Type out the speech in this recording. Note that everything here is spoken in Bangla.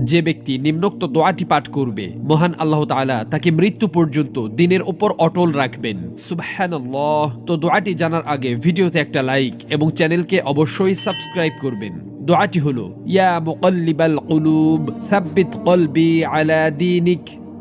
যে ব্যক্তি নিম্নোক্ত দোয়াটি পাঠ করবে মহান আল্লাহ তাআলা তাকে মৃত্যু পর্যন্ত দ্বীনের উপর অটল রাখবেন। সুবহানাল্লাহ। তো দোয়াটি জানার আগে ভিডিওতে একটা লাইক এবং চ্যানেলকে অবশ্যই সাবস্ক্রাইব করবেন। দোয়াটি হলো, ইয়া মুকাল্লিবাল কুলুব সাব্বিত কলবি আলা দীনিক।